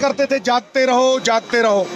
करते थे जागते रहो जागते रहो।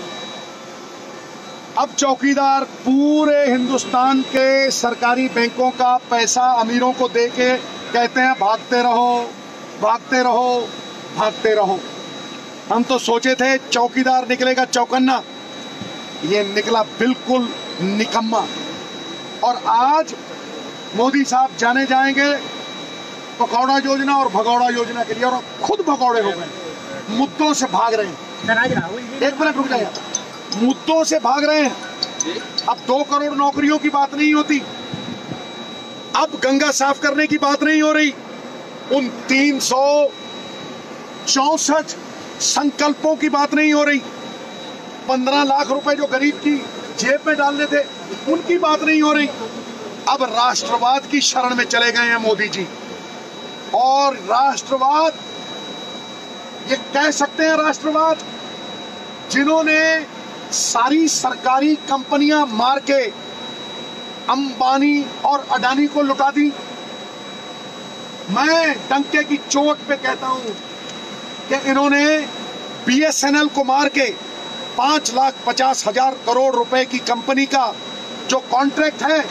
अब चौकीदार पूरे हिंदुस्तान के सरकारी बैंकों का पैसा अमीरों को देके कहते हैं भागते रहो भागते रहो भागते रहो। हम तो सोचे थे चौकीदार निकलेगा चौकन्ना, ये निकला बिल्कुल निकम्मा। और आज मोदी साहब जाने जाएंगे पकौड़ा योजना और भगौड़ा योजना के लिए, और खुद भगौड़े हो गए, मुद्दों से भाग रहे हैं। एक मिनट रुक जाइए, मुद्दों से भाग रहे हैं। अब 2 करोड़ नौकरियों की बात नहीं होती, अब गंगा साफ करने की बात नहीं हो रही, उन 364 संकल्पों की बात नहीं हो रही, 15 लाख रुपए जो गरीब की जेब में डालने थे उनकी बात नहीं हो रही। अब राष्ट्रवाद की शरण में चले गए हैं मोदी जी। और राष्ट्रवाद, ये कह सकते हैं राष्ट्रवाद जिन्होंने सारी सरकारी कंपनियां मार के अंबानी और अडानी को लुटा दी। मैं डंके की चोट पे कहता हूं कि इन्होंने बीएसएनएल को मार के 5,50,000 करोड़ रुपए की कंपनी का जो कॉन्ट्रैक्ट है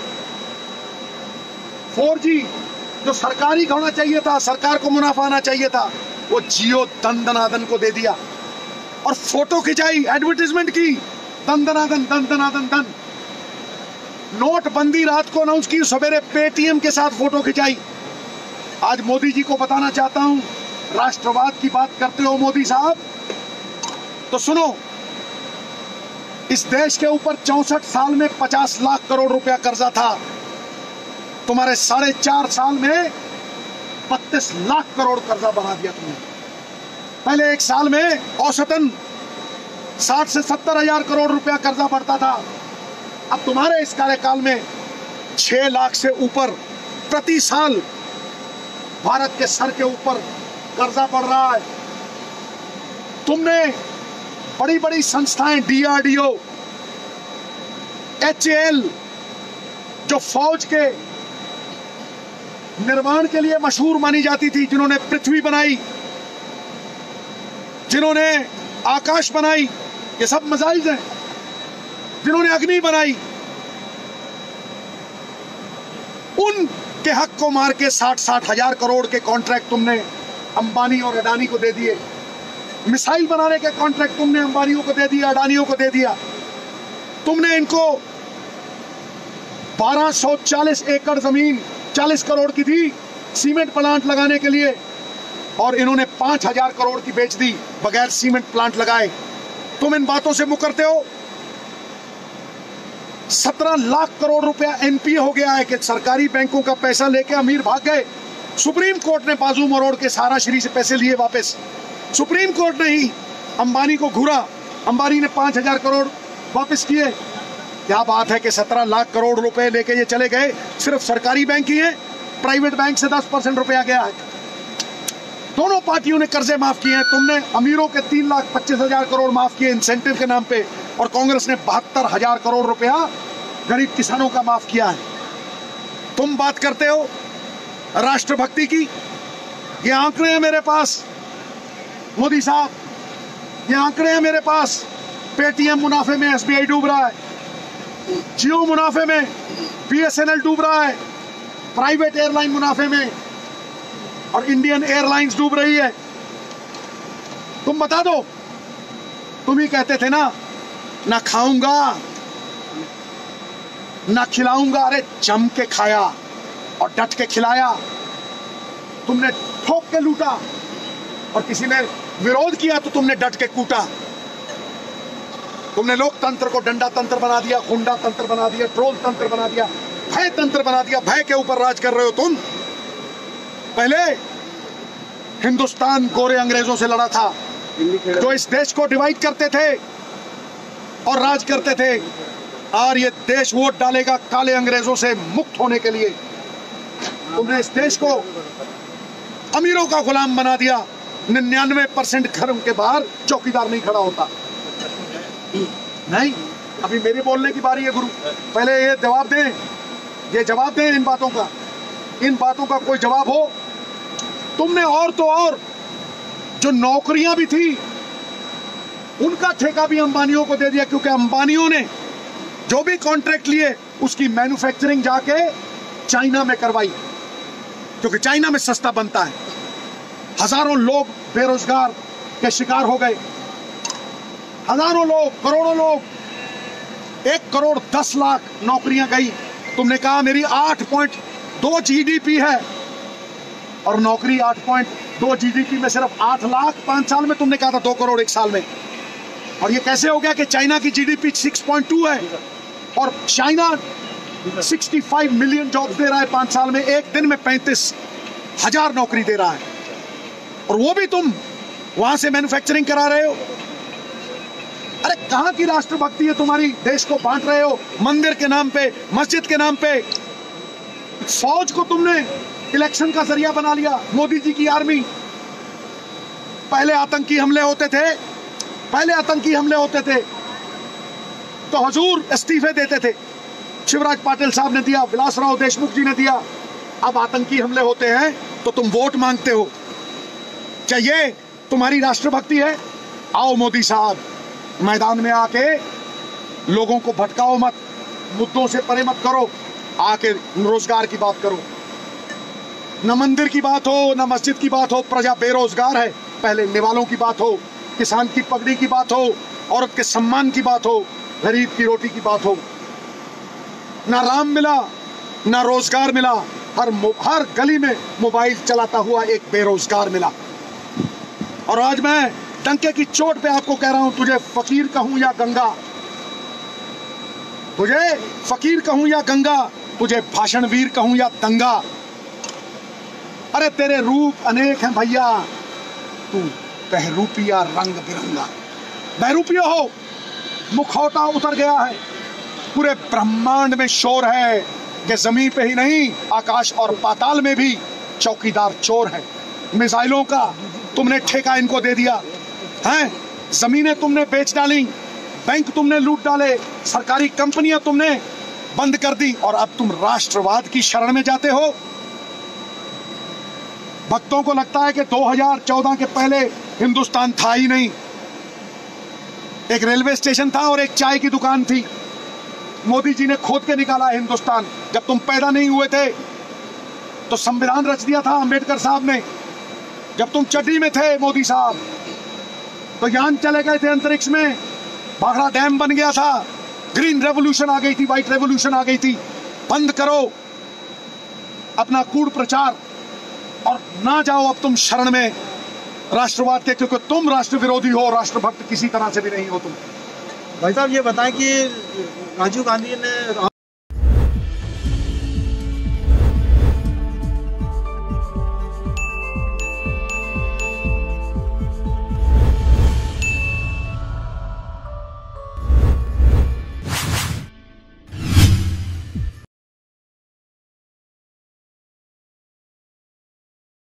4G जो सरकारी होना चाहिए था, सरकार को मुनाफा आना चाहिए था, वो जियो दंदनादन को दे दिया। और फोटो खिंचाई, एडवर्टाइजमेंट की, दंदनादन दंदनादन दन। नोटबंदी रात को अनाउंस की, सवेरे पेटीएम के साथ फोटो खिंचाई। आज मोदी जी को बताना चाहता हूं, राष्ट्रवाद की बात करते हो मोदी साहब, तो सुनो, इस देश के ऊपर 64 साल में 50 लाख करोड़ रुपया कर्जा था। तुम्हारे 4.5 साल में 32 लाख करोड़ कर्जा बढ़ा दिया तुमने। पहले 1 साल में औसतन 60 से 70 हजार करोड़ रुपया कर्जा बढ़ता था। अब तुम्हारे इस कार्यकाल में 6 लाख से ऊपर प्रति साल भारत के सर के ऊपर कर्जा बढ़ रहा है। तुमने बड़ी बड़ी संस्थाएं, DRDO, HAL, जो फौज के निर्माण के लिए मशहूर मानी जाती थी, जिन्होंने पृथ्वी बनाई, जिन्होंने आकाश बनाई, ये सब मिसाइल्स हैं, जिन्होंने अग्नि बनाई, उनके हक को मार के 60-60 हजार करोड़ के कॉन्ट्रैक्ट तुमने अंबानी और अडानी को दे दिए। मिसाइल बनाने के कॉन्ट्रैक्ट तुमने अंबानियों को दे दिया, अडानियों को दे दिया। तुमने इनको 1240 एकड़ जमीन 40 करोड़ की दी सीमेंट प्लांट लगाने के लिए, और इन्होंने 5,000 करोड़ की बेच दी बगैर सीमेंट प्लांट लगाए। तुम इन बातों से मुकरते हो। 17 लाख करोड़ रुपया NPA हो गया है कि सरकारी बैंकों का पैसा लेके अमीर भाग गए। सुप्रीम कोर्ट ने बाजू मरोड़ के सहारा श्री से पैसे लिए वापस। सुप्रीम कोर्ट ने ही अंबानी को घूरा, अंबानी ने 5,000 करोड़ वापस किए। क्या बात है कि 17 लाख करोड़ रुपए लेके ये चले गए। सिर्फ सरकारी बैंक ही है, प्राइवेट बैंक से 10% रुपया गया है। दोनों पार्टियों ने कर्जे माफ किए हैं। तुमने अमीरों के 3,25,000 करोड़ माफ किए इंसेंटिव के नाम पे, और कांग्रेस ने 72,000 करोड़ रुपया गरीब किसानों का माफ किया है। तुम बात करते हो राष्ट्रभक्ति की। ये आंकड़े हैं मेरे पास मोदी साहब, ये आंकड़े हैं मेरे पास। पेटीएम मुनाफे में SBI डूब रहा है, जियो मुनाफे में BSNL डूब रहा है, प्राइवेट एयरलाइन मुनाफे में, और इंडियन एयरलाइंस डूब रही है। तुम बता दो। तुम ही कहते थे ना खाऊंगा ना खिलाऊंगा। अरे जम के खाया और डट के खिलाया। तुमने ठोक के लूटा, और किसी ने विरोध किया तो तुमने डट के कूटा। तुमने लोकतंत्र को डंडा तंत्र बना दिया, गुंडा तंत्र बना दिया, ट्रोल तंत्र बना दिया, भय तंत्र बना दिया। भय के ऊपर राज कर रहे हो तुम। पहले हिंदुस्तान गोरे अंग्रेजों से लड़ा था, जो इस देश को डिवाइड करते थे और राज करते थे। और ये देश वोट डालेगा काले अंग्रेजों से मुक्त होने के लिए। तुमने इस देश को अमीरों का गुलाम बना दिया। 99% घर के बाहर चौकीदार नहीं खड़ा होता। नहीं, अभी मेरी बोलने की बारी है गुरु। पहले ये जवाब दें, ये जवाब दें इन बातों का। इन बातों का कोई जवाब हो। तुमने और तो और जो नौकरियां भी थी उनका ठेका भी अंबानियों को दे दिया, क्योंकि अंबानियों ने जो भी कॉन्ट्रैक्ट लिए उसकी मैन्युफैक्चरिंग जाके चाइना में करवाई, क्योंकि चाइना में सस्ता बनता है। हजारों लोग बेरोजगार के शिकार हो गए, हजारों लोग, करोड़ों लोग, 1,10,00,000 नौकरियां गई। तुमने कहा मेरी 8.2 जीडीपी है, और नौकरी 8.2 जीडीपी में सिर्फ 8 लाख 5 साल में, तुमने कहा था 2 करोड़ 1 साल में। और ये कैसे हो गया कि चाइना की जीडीपी 6.2 है और चाइना 65 मिलियन जॉब्स दे रहा है 5 साल में, एक दिन में 35,000 नौकरी दे रहा है, और वो भी तुम वहां से मैन्युफैक्चरिंग करा रहे हो। अरे कहां की राष्ट्रभक्ति है तुम्हारी? देश को बांट रहे हो मंदिर के नाम पे, मस्जिद के नाम पे। फौज को तुमने इलेक्शन का जरिया बना लिया, मोदी जी की आर्मी। पहले आतंकी हमले होते थे तो हुजूर इस्तीफे देते थे, शिवराज पाटिल साहब ने दिया, विलासराव देशमुख जी ने दिया। अब आतंकी हमले होते हैं तो तुम वोट मांगते हो। क्या ये तुम्हारी राष्ट्रभक्ति है? आओ मोदी साहब, मैदान में आके लोगों को भटकाओ मत, मुद्दों से परे मत करो, आके रोजगार की बात करो। न मंदिर की बात हो, न मस्जिद की बात हो, प्रजा बेरोजगार है। पहले निवालों की बात हो, किसान की पगड़ी की बात हो, औरत के सम्मान की बात हो, गरीब की रोटी की बात हो। ना राम मिला, ना रोजगार मिला, हर गली में मोबाइल चलाता हुआ एक बेरोजगार मिला। और आज मैं डंके की चोट पे आपको कह रहा हूं, तुझे फकीर कहूं या गंगा, तुझे फकीर कहूं या गंगा, तुझे भाषणवीर कहूं या दंगा। अरे तेरे रूप अनेक हैं भैया, तू बहरूपिया रंग बिरंगा। बहरूपिया हो, मुखौटा उतर गया है, पूरे ब्रह्मांड में शोर है कि जमीन पे ही नहीं, आकाश और पाताल में भी चौकीदार चोर है। मिसाइलों का तुमने ठेका इनको दे दिया है, जमीनें तुमने बेच डाली, बैंक तुमने लूट डाले, सरकारी कंपनियां तुमने बंद कर दी, और अब तुम राष्ट्रवाद की शरण में जाते हो। भक्तों को लगता है कि 2014 के पहले हिंदुस्तान था ही नहीं। एक रेलवे स्टेशन था और एक चाय की दुकान थी। मोदी जी ने खोद के निकाला हिंदुस्तान। जब तुम पैदा नहीं हुए थे तो संविधान रच दिया था अंबेडकर साहब ने। जब तुम चड्डी में थे मोदी साहब, तो यान चले गए थे अंतरिक्ष में, भाखड़ा डैम बन गया था, ग्रीन रेवोल्यूशन आ गई थी, व्हाइट रेवोल्यूशन आ गई थी। बंद करो अपना कूड़ प्रचार और ना जाओ अब तुम शरण में राष्ट्रवाद के, क्योंकि तुम राष्ट्र विरोधी हो, राष्ट्रभक्त किसी तरह से भी नहीं हो तुम। भाई साहब ये बताएं कि राजीव गांधी ने